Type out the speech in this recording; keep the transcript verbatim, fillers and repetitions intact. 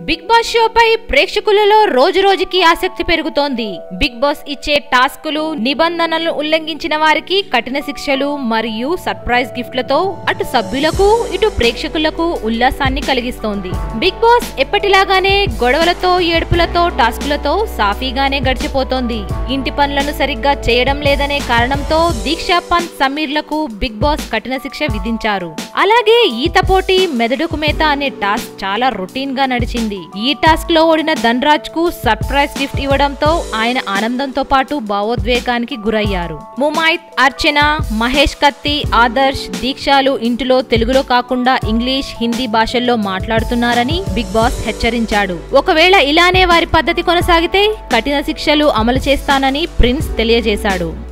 Big boss షోపై ప్రేక్షకులలో రోజు రోజుకి ఆసక్తి పెరుగుతోంది. బిగ్ బాస్ ఇచ్చే టాస్కులు, నిబంధనలను ఉల్లంఘించిన వారికి కఠిన శిక్షలు మరియు సర్ప్రైజ్ గిఫ్ట్లతో అటు సభ్యులకు ఇటు ప్రేక్షకులకు ఉల్లాసాన్ని కలిగిస్తోంది. బిగ్ బాస్ ఎప్పటిలాగానే గొడవలతో, ఏడుపులతో, టాస్కులతో సాఫీగానే గడిచిపోతోంది. ఇంటి పనులను సరిగ్గా చేయడం లేదనే కారణంతో దీక్ష, పంత్, సమీర్లకు బిగ్ బాస్ కఠిన శిక్ష విధించారు. అలాగే ఈత పోటీ, మెదడుకు మేత అనే టాస్క్ చాలా రొటీన్ గా నడిచింది. ఈ టాస్క్ లో ఓడిన ధన్రాజ్ కు సర్ప్రైజ్ గిఫ్ట్ ఇవ్వడంతో ఆయన ఆనందంతో పాటు భావోద్వేగానికి గురయ్యారు. ముమైత్, అర్చన, మహేష్, కత్తి, ఆదర్శ్, దీక్షలు ఇంటిలో తెలుగులో కాకుండా ఇంగ్లీష్, హిందీ భాషల్లో మాట్లాడుతున్నారని బిగ్ బాస్ హెచ్చరించాడు. ఒకవేళ ఇలానే వారి పద్ధతి కొనసాగితే కఠిన శిక్షలు అమలు చేస్తానని ప్రిన్స్ తెలియజేశాడు.